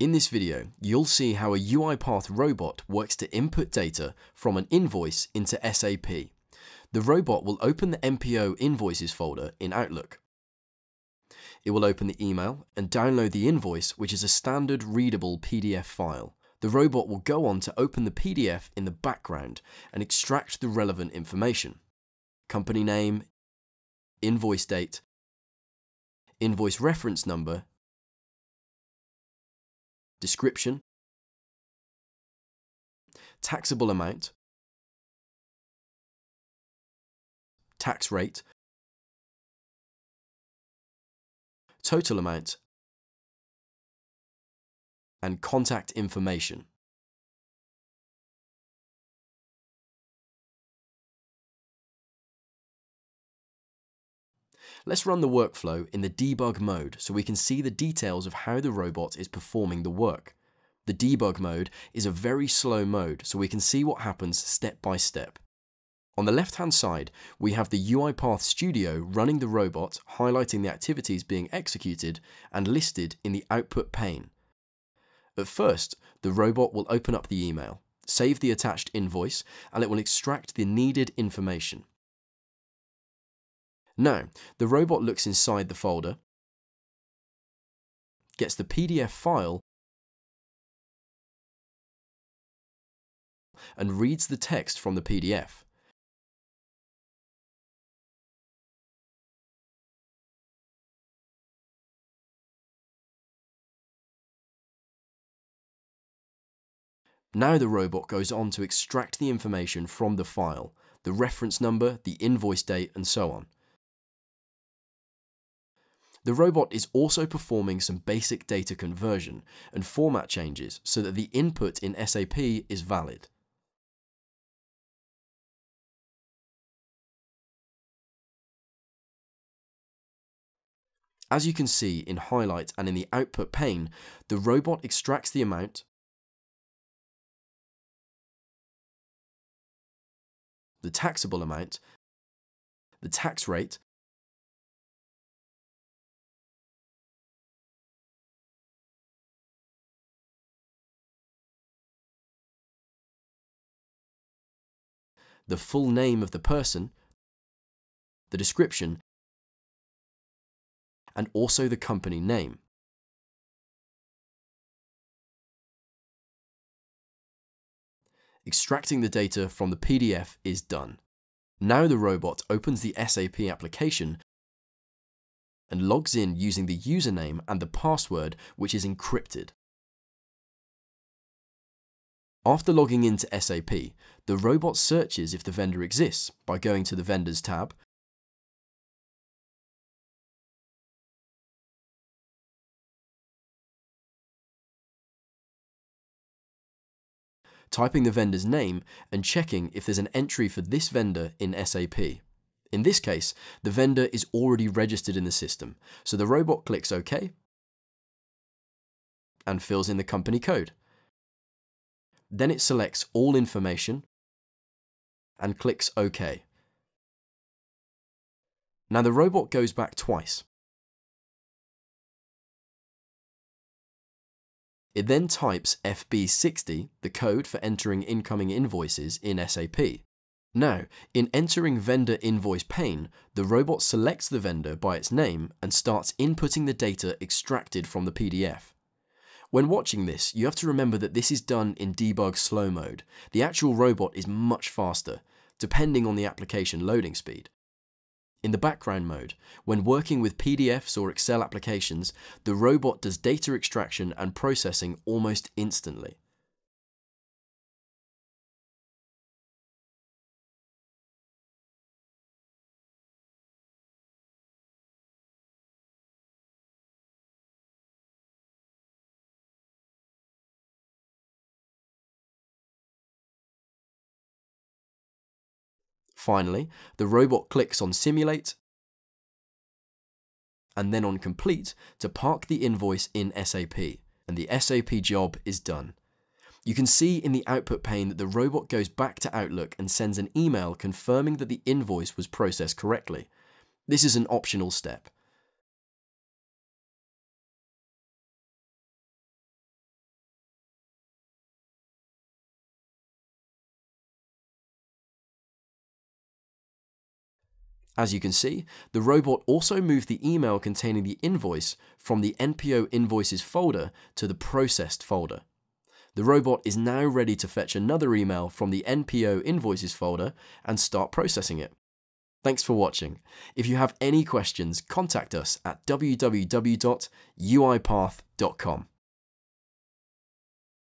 In this video, you'll see how a UiPath robot works to input data from an invoice into SAP. The robot will open the MPO invoices folder in Outlook. It will open the email and download the invoice, which is a standard readable PDF file. The robot will go on to open the PDF in the background and extract the relevant information: company name, invoice date, invoice reference number, description, taxable amount, tax rate, total amount, and contact information. Let's run the workflow in the debug mode so we can see the details of how the robot is performing the work. The debug mode is a very slow mode, so we can see what happens step by step. On the left-hand side, we have the UiPath Studio running the robot, highlighting the activities being executed and listed in the output pane. At first, the robot will open up the email, save the attached invoice, and it will extract the needed information. Now, the robot looks inside the folder, gets the PDF file, and reads the text from the PDF. Now the robot goes on to extract the information from the file, the reference number, the invoice date, and so on. The robot is also performing some basic data conversion and format changes so that the input in SAP is valid. As you can see in highlight and in the output pane, the robot extracts the amount, the taxable amount, the tax rate, the full name of the person, the description, and also the company name. Extracting the data from the PDF is done. Now the robot opens the SAP application and logs in using the username and the password, which is encrypted. After logging into SAP, the robot searches if the vendor exists by going to the Vendors tab, typing the vendor's name and checking if there's an entry for this vendor in SAP. In this case, the vendor is already registered in the system, so the robot clicks OK and fills in the company code. Then it selects all information and clicks OK. Now the robot goes back twice. It then types FB60, the code for entering incoming invoices in SAP. Now, in entering vendor invoice pane, the robot selects the vendor by its name and starts inputting the data extracted from the PDF. When watching this, you have to remember that this is done in debug slow mode. The actual robot is much faster, depending on the application loading speed. In the background mode, when working with PDFs or Excel applications, the robot does data extraction and processing almost instantly. Finally, the robot clicks on Simulate and then on Complete to park the invoice in SAP, and the SAP job is done. You can see in the output pane that the robot goes back to Outlook and sends an email confirming that the invoice was processed correctly. This is an optional step. As you can see, the robot also moved the email containing the invoice from the NPO invoices folder to the processed folder. The robot is now ready to fetch another email from the NPO invoices folder and start processing it. Thanks for watching. If you have any questions, contact us at www.uipath.com.